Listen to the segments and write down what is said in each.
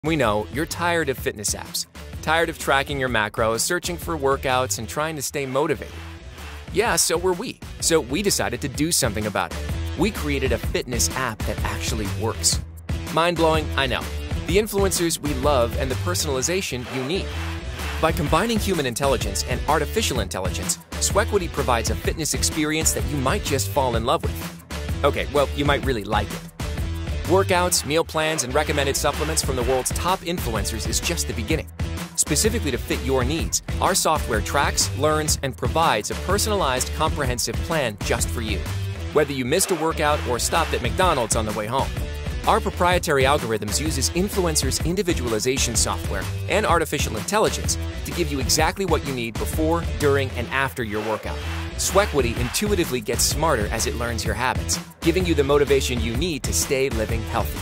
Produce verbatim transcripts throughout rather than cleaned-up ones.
We know you're tired of fitness apps, tired of tracking your macros, searching for workouts, and trying to stay motivated. Yeah, so were we. So we decided to do something about it. We created a fitness app that actually works. Mind-blowing, I know. The influencers we love and the personalization you need. By combining human intelligence and artificial intelligence, Swequity provides a fitness experience that you might just fall in love with. Okay, well, you might really like it. Workouts, meal plans, and recommended supplements from the world's top influencers is just the beginning. Specifically to fit your needs, our software tracks, learns, and provides a personalized, comprehensive plan just for you, whether you missed a workout or stopped at McDonald's on the way home. Our proprietary algorithms uses influencers' individualization software and artificial intelligence to give you exactly what you need before, during, and after your workout. Swequity intuitively gets smarter as it learns your habits, giving you the motivation you need to stay living healthy.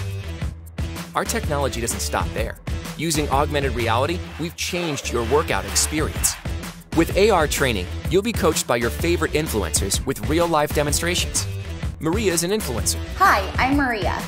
Our technology doesn't stop there. Using augmented reality, we've changed your workout experience. With A R training, you'll be coached by your favorite influencers with real-life demonstrations. Maria is an influencer. Hi, I'm Maria.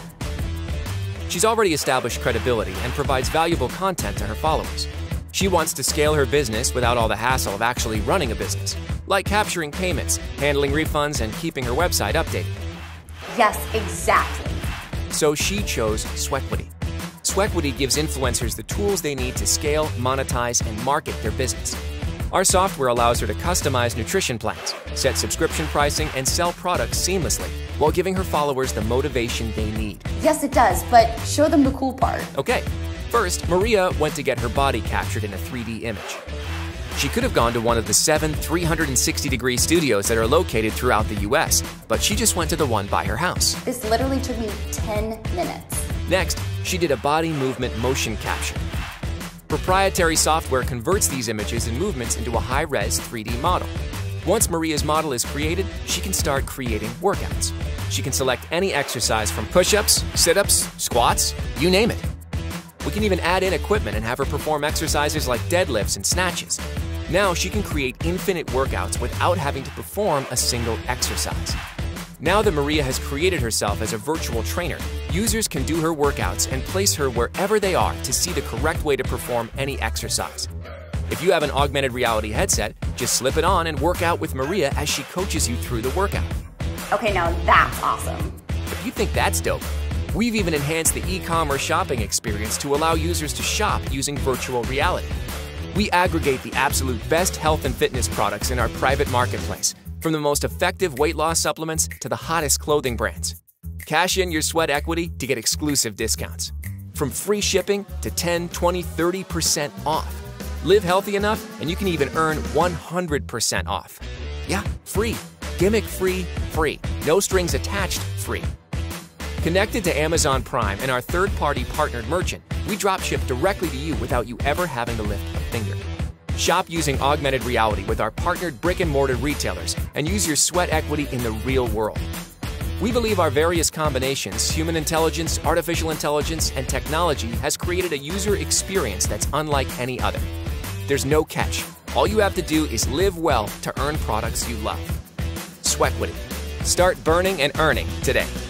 She's already established credibility and provides valuable content to her followers. She wants to scale her business without all the hassle of actually running a business, like capturing payments, handling refunds, and keeping her website updated. Yes, exactly. So she chose Swequity. Swequity gives influencers the tools they need to scale, monetize, and market their business. Our software allows her to customize nutrition plans, set subscription pricing, and sell products seamlessly, while giving her followers the motivation they need. Yes, it does, but show them the cool part. Okay. First, Maria went to get her body captured in a three D image. She could have gone to one of the seven three hundred sixty degree studios that are located throughout the U S, but she just went to the one by her house. This literally took me ten minutes. Next, she did a body movement motion capture. Proprietary software converts these images and movements into a high-res three D model. Once Maria's model is created, she can start creating workouts. She can select any exercise from push-ups, sit-ups, squats, you name it. We can even add in equipment and have her perform exercises like deadlifts and snatches. Now she can create infinite workouts without having to perform a single exercise. Now that Maria has created herself as a virtual trainer, users can do her workouts and place her wherever they are to see the correct way to perform any exercise. If you have an augmented reality headset, just slip it on and work out with Maria as she coaches you through the workout. Okay, now that's awesome. If you think that's dope, we've even enhanced the e-commerce shopping experience to allow users to shop using virtual reality. We aggregate the absolute best health and fitness products in our private marketplace, from the most effective weight loss supplements to the hottest clothing brands. Cash in your sweat equity to get exclusive discounts. From free shipping to ten, twenty, thirty percent off. Live healthy enough and you can even earn one hundred percent off. Yeah, free. Gimmick free, free. No strings attached, free. Connected to Amazon Prime and our third-party partnered merchant, we dropship directly to you without you ever having to lift a finger. Shop using augmented reality with our partnered brick-and-mortar retailers and use your sweat equity in the real world. We believe our various combinations, human intelligence, artificial intelligence, and technology has created a user experience that's unlike any other. There's no catch. All you have to do is live well to earn products you love. Swequity. Start burning and earning today.